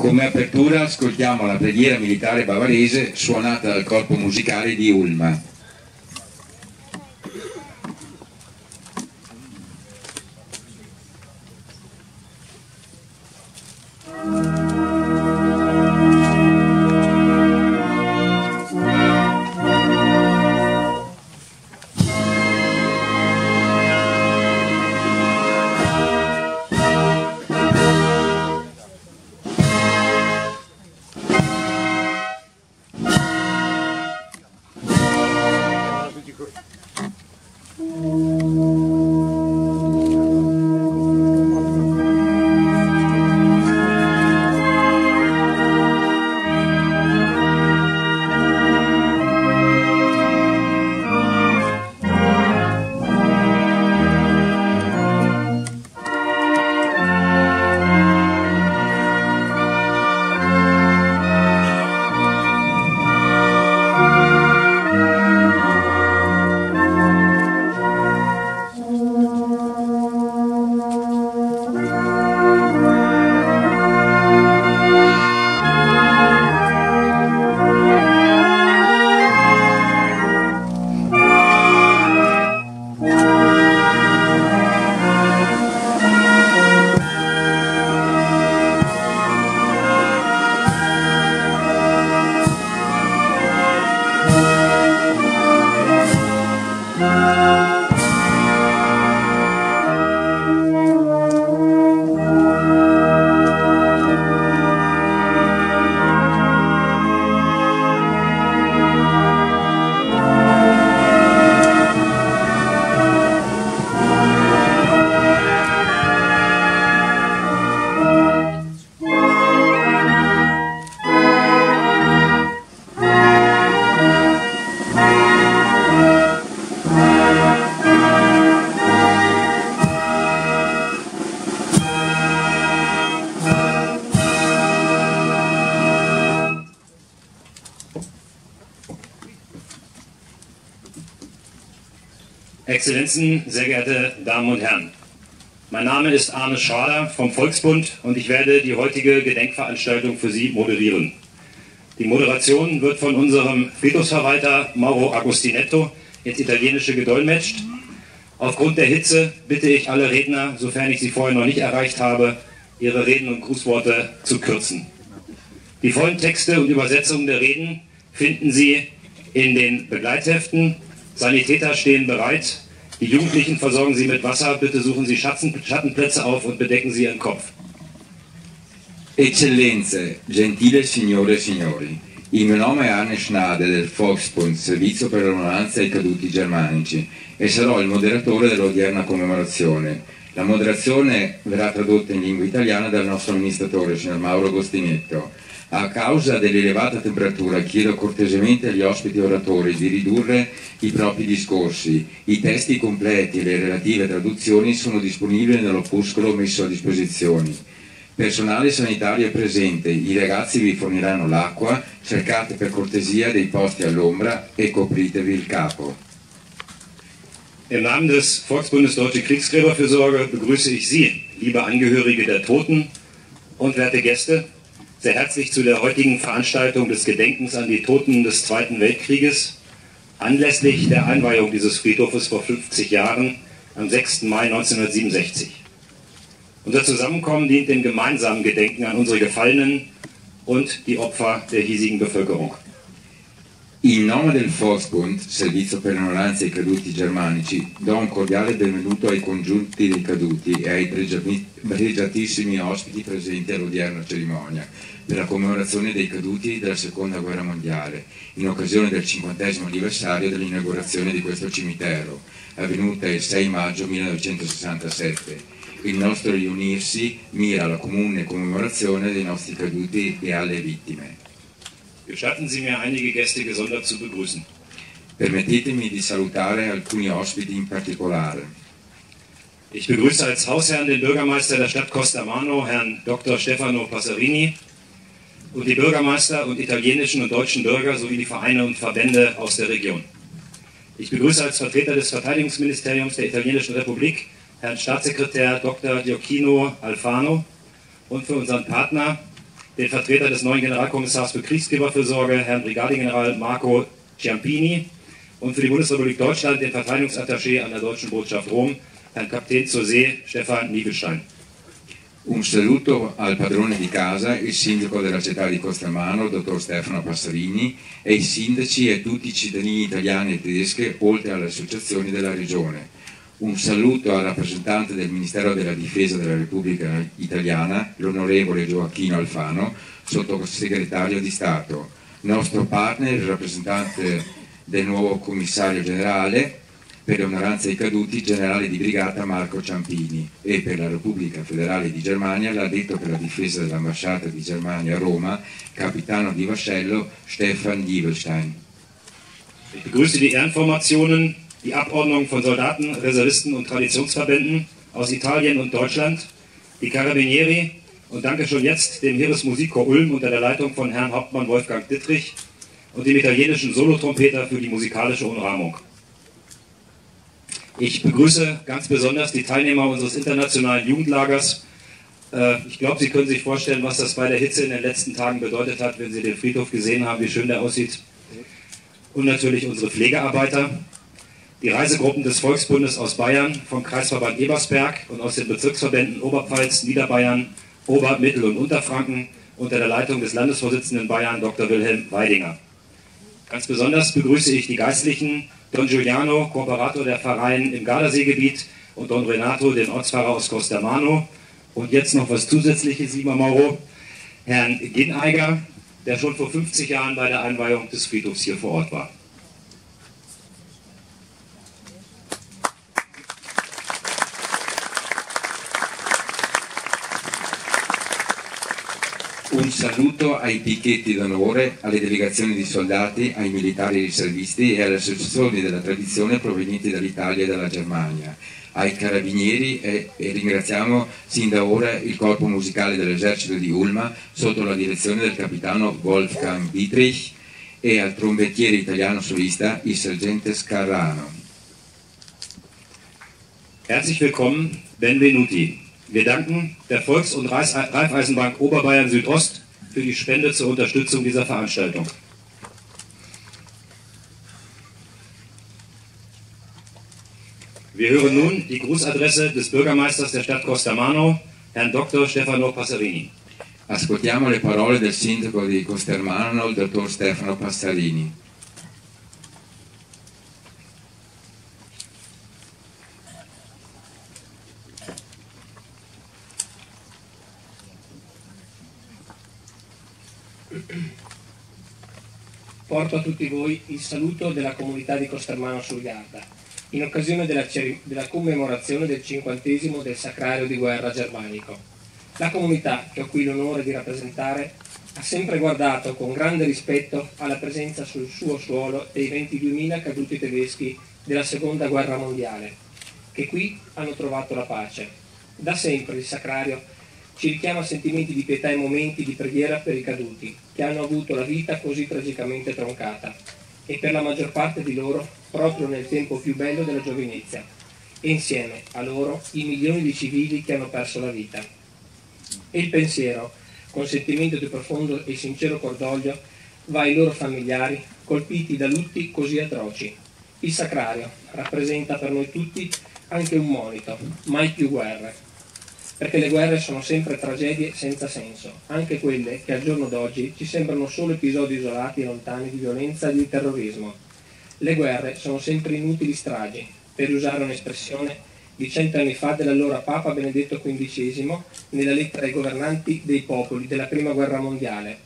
Come apertura ascoltiamo la preghiera militare bavarese suonata dal corpo musicale di Ulma. Exzellenzen, sehr geehrte Damen und Herren. Mein Name ist Arne Schrader vom Volksbund und ich werde die heutige Gedenkveranstaltung für Sie moderieren. Die Moderation wird von unserem Friedhofsverwalter Mauro Agostinetto ins Italienische gedolmetscht. Aufgrund der Hitze bitte ich alle Redner, sofern ich sie vorher noch nicht erreicht habe, ihre Reden und Grußworte zu kürzen. Die vollen Texte und Übersetzungen der Reden finden Sie in den Begleitheften. Sanitäter stehen bereit. Die Jugendlichen versorgen Sie mit Wasser. Bitte suchen Sie Schattenplätze auf und bedecken Sie Ihren Kopf. Eccellenze, gentile signore e signori, il mio nome è Arne Schnade del Volksbund, Servizio per l'Onoranza ai Caduti Germanici, e sarò il moderatore dell'odierna commemorazione. La moderazione verrà tradotta in lingua italiana dal nostro amministratore, signor Mauro Agostinetto. A causa dell'elevata temperatura chiedo cortesemente agli ospiti oratori di ridurre i propri discorsi. I testi completi e le relative traduzioni sono disponibili nell'opuscolo messo a disposizione. Personale sanitario è presente, i ragazzi vi forniranno l'acqua, cercate per cortesia dei posti all'ombra e copritevi il capo. Im Namen des Volksbundes Deutsche Kriegsgräberfürsorge begrüße ich Sie, liebe Angehörige der Toten und werte Gäste, sehr herzlich zu der heutigen Veranstaltung des Gedenkens an die Toten des Zweiten Weltkrieges, anlässlich der Einweihung dieses Friedhofes vor 50 Jahren am 6. Mai 1967. Unser Zusammenkommen dient dem gemeinsamen Gedenken an unsere Gefallenen und die Opfer der hiesigen Bevölkerung. In nome del Volksbund, Servizio per l'Onoranza ai Caduti Germanici, do un cordiale benvenuto ai congiunti dei caduti e ai pregiatissimi ospiti presenti all'odierna cerimonia per la commemorazione dei caduti della Seconda Guerra Mondiale, in occasione del 50° anniversario dell'inaugurazione di questo cimitero, avvenuta il 6 maggio 1967. Il nostro riunirsi mira alla comune commemorazione dei nostri caduti e alle vittime. Gestatten Sie mir, einige Gäste gesondert zu begrüßen. Permettetemi di salutare alcuni ospiti in particolare. Ich begrüße als Hausherrn den Bürgermeister der Stadt Costamano, Herrn Dr. Stefano Passerini, und die Bürgermeister und italienischen und deutschen Bürger sowie die Vereine und Verbände aus der Region. Ich begrüße als Vertreter des Verteidigungsministeriums der Italienischen Republik Herrn Staatssekretär Dr. Gioacchino Alfano und für unseren Partner den Vertreter des neuen Generalkommissars für Kriegsgräberfürsorge, Herrn Brigadegeneral Marco Ciampini, und für die Bundesrepublik Deutschland den Verteidigungsattaché an der Deutschen Botschaft Rom, Herrn Kapitän zur See Stefan Niegelstein. Un saluto al padrone di casa, il sindaco della città di Costermano, dottor Stefano Passarini, e i sindaci e tutti i cittadini italiani e tedeschi, oltre alle associazioni della regione. Un saluto al rappresentante del Ministero della Difesa della Repubblica Italiana, l'onorevole Gioacchino Alfano, sottosegretario di Stato, nostro partner, il rappresentante del nuovo commissario generale per le onoranze ai caduti, generale di brigata Marco Ciampini, e per la Repubblica Federale di Germania l'addetto per la difesa dell'ambasciata di Germania a Roma, capitano di vascello Stefan Niegelstein. Ich begrüße die Ehrenformationen, die Abordnung von Soldaten, Reservisten und Traditionsverbänden aus Italien und Deutschland, die Carabinieri und danke schon jetzt dem Heeresmusikchor Ulm unter der Leitung von Herrn Hauptmann Wolfgang Dittrich und dem italienischen Solotrompeter für die musikalische Umrahmung. Ich begrüße ganz besonders die Teilnehmer unseres internationalen Jugendlagers. Ich glaube, Sie können sich vorstellen, was das bei der Hitze in den letzten Tagen bedeutet hat, wenn Sie den Friedhof gesehen haben, wie schön der aussieht. Und natürlich unsere Pflegearbeiter, die Reisegruppen des Volksbundes aus Bayern, vom Kreisverband Ebersberg und aus den Bezirksverbänden Oberpfalz, Niederbayern, Ober-, Mittel- und Unterfranken unter der Leitung des Landesvorsitzenden Bayern, Dr. Wilhelm Weidinger. Ganz besonders begrüße ich die Geistlichen, Don Giuliano, Kooperator der Pfarreien im Gardaseegebiet, und Don Renato, den Ortspfarrer aus Costermano. Und jetzt noch was Zusätzliches, lieber Mauro, Herrn Gineiger, der schon vor 50 Jahren bei der Einweihung des Friedhofs hier vor Ort war. Un saluto ai picchetti d'onore, alle delegazioni di soldati, ai militari riservisti e alle associazioni della tradizione provenienti dall'Italia e dalla Germania, ai carabinieri e ringraziamo sin da ora il corpo musicale dell'esercito di Ulma sotto la direzione del capitano Wolfgang Dietrich e al trombettiere italiano solista, il sergente Scarrano. Herzlich willkommen, benvenuti. Wir danken der Volks- und Raiffeisenbank Oberbayern Südost für die Spende zur Unterstützung dieser Veranstaltung. Wir hören nun die Grußadresse des Bürgermeisters der Stadt Costermano, Herrn Dr. Stefano Passarini. Ascoltiamo le parole del sindaco di Costermano, il dottor Stefano Passarini. Porto a tutti voi il saluto della comunità di Costermano sul Garda, in occasione della commemorazione del 50° del Sacrario di Guerra Germanico. La comunità, che ho qui l'onore di rappresentare, ha sempre guardato con grande rispetto alla presenza sul suo suolo dei 22.000 caduti tedeschi della Seconda Guerra Mondiale, che qui hanno trovato la pace. Da sempre il Sacrario ci richiama sentimenti di pietà e momenti di preghiera per i caduti, che hanno avuto la vita così tragicamente troncata, e per la maggior parte di loro proprio nel tempo più bello della giovinezza, e insieme a loro i milioni di civili che hanno perso la vita. E il pensiero, con sentimento di profondo e sincero cordoglio, va ai loro familiari colpiti da lutti così atroci. Il Sacrario rappresenta per noi tutti anche un monito: mai più guerre. Perché le guerre sono sempre tragedie senza senso, anche quelle che al giorno d'oggi ci sembrano solo episodi isolati e lontani di violenza e di terrorismo. Le guerre sono sempre inutili stragi, per usare un'espressione di 100 anni fa dell'allora Papa Benedetto XV nella lettera ai governanti dei popoli della Prima Guerra Mondiale.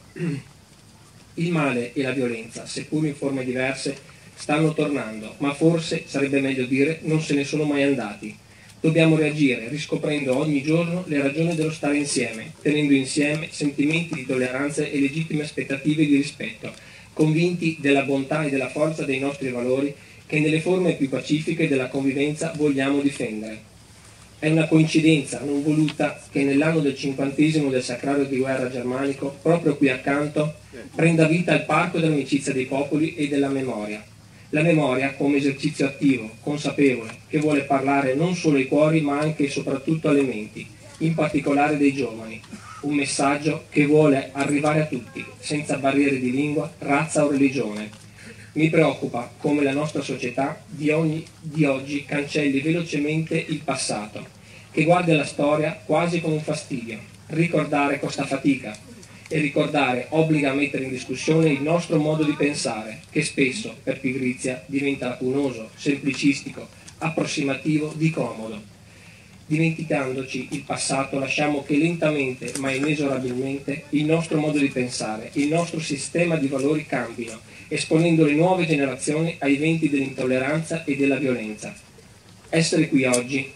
Il male e la violenza, seppur in forme diverse, stanno tornando, ma forse sarebbe meglio dire non se ne sono mai andati. Dobbiamo reagire riscoprendo ogni giorno le ragioni dello stare insieme, tenendo insieme sentimenti di tolleranza e legittime aspettative di rispetto, convinti della bontà e della forza dei nostri valori che nelle forme più pacifiche della convivenza vogliamo difendere. È una coincidenza non voluta che nell'anno del 50° del Sacrario di Guerra Germanico, proprio qui accanto, prenda vita il Parco dell'Amicizia dei Popoli e della Memoria. La memoria come esercizio attivo, consapevole, che vuole parlare non solo ai cuori ma anche e soprattutto alle menti, in particolare dei giovani. un messaggio che vuole arrivare a tutti, senza barriere di lingua, razza o religione. Mi preoccupa come la nostra società di oggi cancelli velocemente il passato, che guardi alla storia quasi con un fastidio. Ricordare costa fatica e ricordare obbliga a mettere in discussione il nostro modo di pensare, che spesso, per pigrizia, diventa lacunoso, semplicistico, approssimativo, di comodo. Dimenticandoci il passato, lasciamo che lentamente ma inesorabilmente il nostro modo di pensare, il nostro sistema di valori cambino, esponendo le nuove generazioni ai venti dell'intolleranza e della violenza. Essere qui oggi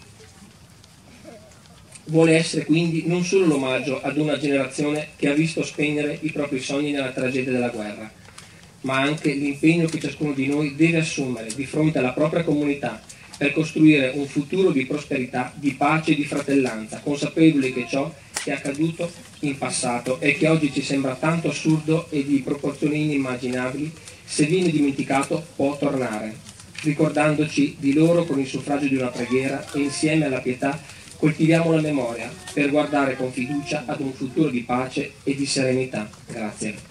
vuole essere quindi non solo l'omaggio ad una generazione che ha visto spegnere i propri sogni nella tragedia della guerra, ma anche l'impegno che ciascuno di noi deve assumere di fronte alla propria comunità per costruire un futuro di prosperità, di pace e di fratellanza, consapevoli che ciò che è accaduto in passato e che oggi ci sembra tanto assurdo e di proporzioni inimmaginabili, se viene dimenticato può tornare, ricordandoci di loro con il suffragio di una preghiera e insieme alla pietà coltiviamo la memoria per guardare con fiducia ad un futuro di pace e di serenità. Grazie.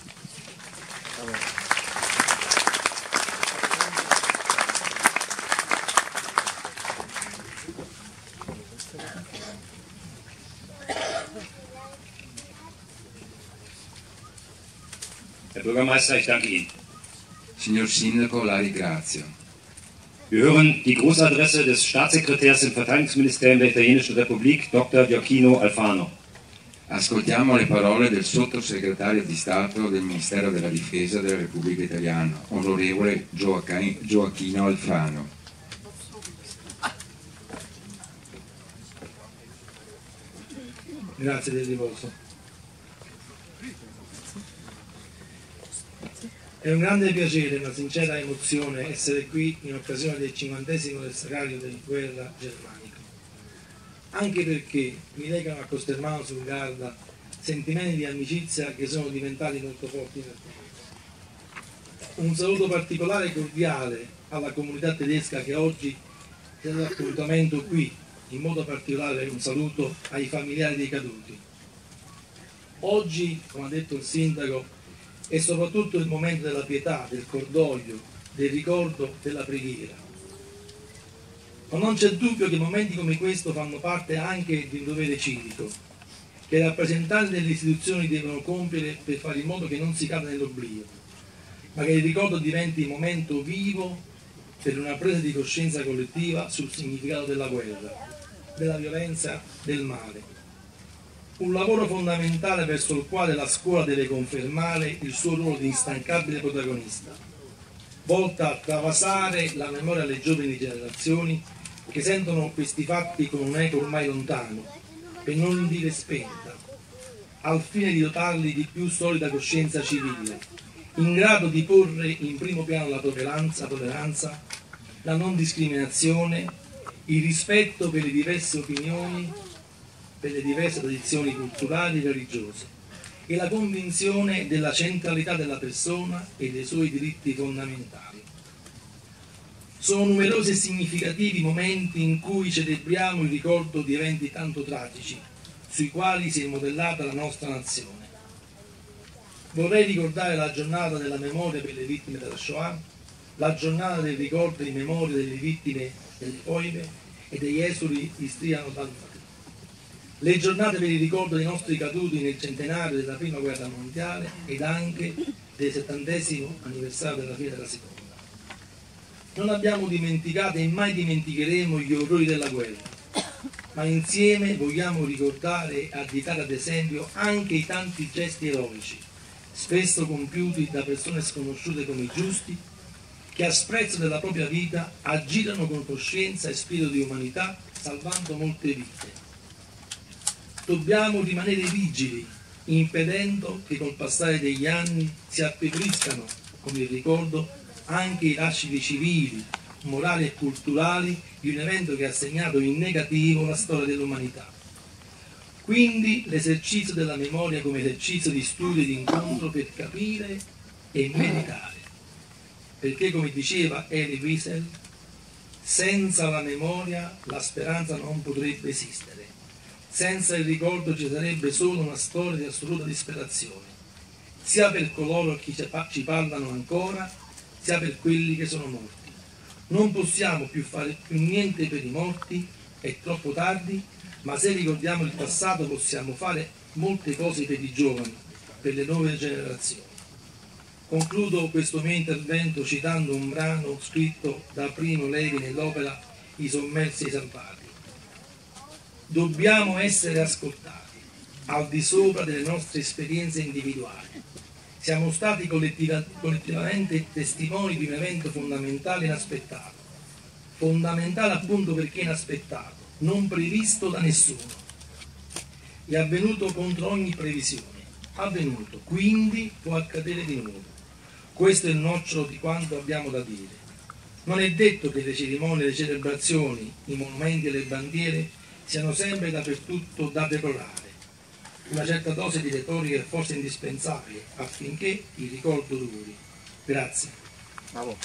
Herr Bürgermeister, ich danke Ihnen. Signor Sindaco, la ringrazio. Wir hören die Grußadresse des Staatssekretärs im Verteidigungsministerium der Italienischen Republik, Dr. Gioacchino Alfano. Ascoltiamo le parole del sottosegretario di Stato del Ministero della Difesa della Repubblica Italiana, onorevole Gioacchino Alfano. Grazie del riposo. È un grande piacere e una sincera emozione essere qui in occasione del 50° del Sacrario di Guerra Germanico, anche perché mi legano a Costermano sul Garda sentimenti di amicizia che sono diventati molto forti nel tempo. Un saluto particolare e cordiale alla comunità tedesca che oggi è all'appuntamento qui, in modo particolare un saluto ai familiari dei caduti. Oggi, come ha detto il sindaco, è soprattutto il momento della pietà, del cordoglio, del ricordo, della preghiera. Ma non c'è dubbio che momenti come questo fanno parte anche di un dovere civico, che i rappresentanti delle istituzioni devono compiere per fare in modo che non si cada nell'oblio, ma che il ricordo diventi un momento vivo per una presa di coscienza collettiva sul significato della guerra, della violenza, del male. Un lavoro fondamentale verso il quale la scuola deve confermare il suo ruolo di instancabile protagonista, volta a travasare la memoria alle giovani generazioni che sentono questi fatti con un eco ormai lontano, per non dire spenta, al fine di dotarli di più solida coscienza civile, in grado di porre in primo piano la tolleranza, la non discriminazione, il rispetto per le diverse opinioni, per le diverse tradizioni culturali e religiose e la convinzione della centralità della persona e dei suoi diritti fondamentali. Sono numerosi e significativi momenti in cui celebriamo il ricordo di eventi tanto tragici sui quali si è modellata la nostra nazione. Vorrei ricordare la giornata della memoria per le vittime della Shoah, la giornata del ricordo in memoria delle vittime delle foibe e degli esuli di Striano-Dalmati, le giornate per il ricordo dei nostri caduti nel centenario della Prima Guerra Mondiale ed anche del 70° anniversario della fine della Seconda. Non abbiamo dimenticato e mai dimenticheremo gli orrori della guerra, ma insieme vogliamo ricordare e additare ad esempio anche i tanti gesti eroici, spesso compiuti da persone sconosciute come i giusti, che a sprezzo della propria vita agirono con coscienza e spirito di umanità, salvando molte vite. Dobbiamo rimanere vigili, impedendo che col passare degli anni si affievoliscano con il ricordo anche i lasciti civili, morali e culturali di un evento che ha segnato in negativo la storia dell'umanità. Quindi l'esercizio della memoria come esercizio di studio e di incontro per capire e meditare. Perché, come diceva Elie Wiesel, senza la memoria la speranza non potrebbe esistere. Senza il ricordo ci sarebbe solo una storia di assoluta disperazione, sia per coloro che ci parlano ancora, sia per quelli che sono morti. Non possiamo più fare più niente per i morti, è troppo tardi, ma se ricordiamo il passato possiamo fare molte cose per i giovani, per le nuove generazioni. Concludo questo mio intervento citando un brano scritto da Primo Levi nell'opera I sommersi e i salvati. Dobbiamo essere ascoltati, al di sopra delle nostre esperienze individuali. Siamo stati collettivamente testimoni di un evento fondamentale inaspettato. Fondamentale appunto perché inaspettato, non previsto da nessuno. È avvenuto contro ogni previsione. Avvenuto, quindi può accadere di nuovo. Questo è il nocciolo di quanto abbiamo da dire. Non è detto che le cerimonie, le celebrazioni, i monumenti e le bandiere siano sempre dappertutto da deplorare. Una certa dose di retorica è forse indispensabile affinché il ricordo duri. Grazie. Bravo.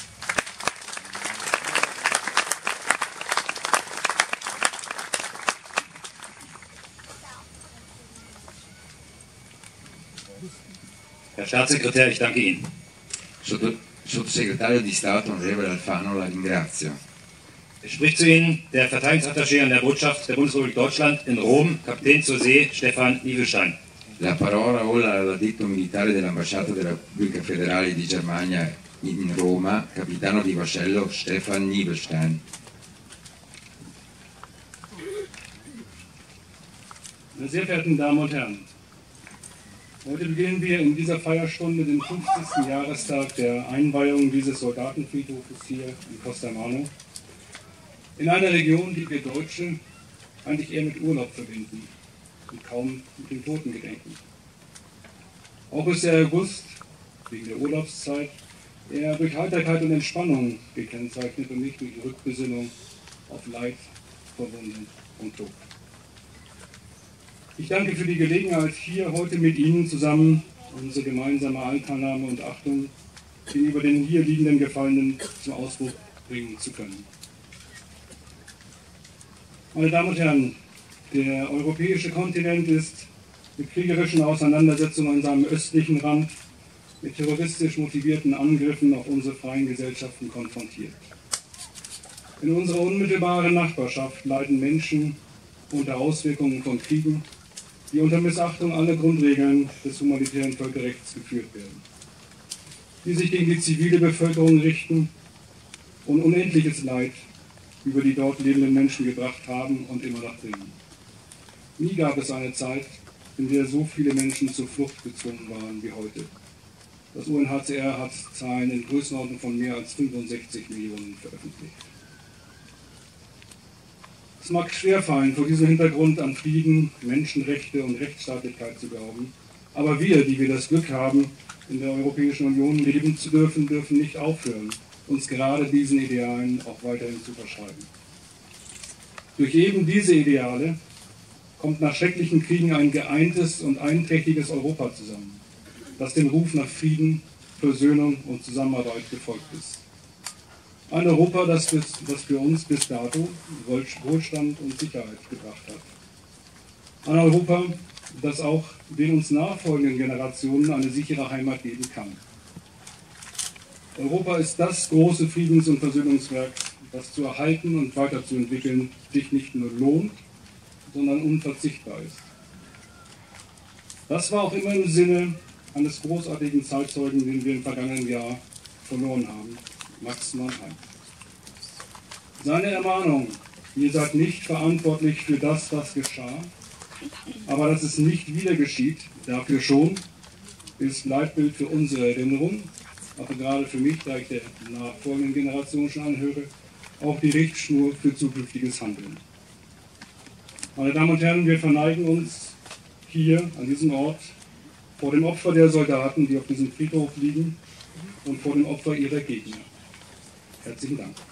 Herr Staatssekretär, ich danke Ihnen. Sottosegretario di Stato, onorevole Alfano, la ringrazio. Es spricht zu Ihnen der Verteidigungsattaché an der Botschaft der Bundesrepublik Deutschland in Rom, Kapitän zur See Stefan Nievelstein. La parola ora all'addetto militare dell'ambasciata della Repubblica Federale di Germania in Roma, capitano di vascello Stefan Nievelstein. Meine sehr verehrten Damen und Herren, heute beginnen wir in dieser Feierstunde den 50. Jahrestag der Einweihung dieses Soldatenfriedhofes hier in Costermano. In einer Region, die wir Deutsche eigentlich eher mit Urlaub verbinden und kaum mit den Toten gedenken. Auch ist der August, wegen der Urlaubszeit, eher durch Heiterkeit und Entspannung gekennzeichnet und nicht durch Rückbesinnung auf Leid, Verwundung und Tod. Ich danke für die Gelegenheit, hier heute mit Ihnen zusammen unsere gemeinsame Anteilnahme und Achtung gegenüber den hier liegenden Gefallenen zum Ausdruck bringen zu können. Meine Damen und Herren, der europäische Kontinent ist mit kriegerischen Auseinandersetzungen an seinem östlichen Rand mit terroristisch motivierten Angriffen auf unsere freien Gesellschaften konfrontiert. In unserer unmittelbaren Nachbarschaft leiden Menschen unter Auswirkungen von Kriegen, die unter Missachtung aller Grundregeln des humanitären Völkerrechts geführt werden, die sich gegen die zivile Bevölkerung richten und unendliches Leid über die dort lebenden Menschen gebracht haben und immer noch bringen. Nie gab es eine Zeit, in der so viele Menschen zur Flucht gezwungen waren wie heute. Das UNHCR hat Zahlen in Größenordnung von mehr als 65 Millionen veröffentlicht. Es mag schwerfallen, vor diesem Hintergrund an Frieden, Menschenrechte und Rechtsstaatlichkeit zu glauben, aber wir, die wir das Glück haben, in der Europäischen Union leben zu dürfen, dürfen nicht aufhören, uns gerade diesen Idealen auch weiterhin zu verschreiben. Durch eben diese Ideale kommt nach schrecklichen Kriegen ein geeintes und einträchtiges Europa zusammen, das dem Ruf nach Frieden, Versöhnung und Zusammenarbeit gefolgt ist. Ein Europa, das für uns bis dato Wohlstand und Sicherheit gebracht hat. Ein Europa, das auch den uns nachfolgenden Generationen eine sichere Heimat geben kann. Europa ist das große Friedens- und Versöhnungswerk, das zu erhalten und weiterzuentwickeln sich nicht nur lohnt, sondern unverzichtbar ist. Das war auch immer im Sinne eines großartigen Zeitzeugen, den wir im vergangenen Jahr verloren haben, Max Mannheim. Seine Ermahnung, ihr seid nicht verantwortlich für das, was geschah, aber dass es nicht wieder geschieht, dafür schon, ist Leitbild für unsere Erinnerung, aber gerade für mich, da ich der nachfolgenden Generation schon anhöre, auch die Richtschnur für zukünftiges Handeln. Meine Damen und Herren, wir verneigen uns hier an diesem Ort vor dem Opfer der Soldaten, die auf diesem Friedhof liegen, und vor dem Opfer ihrer Gegner. Herzlichen Dank.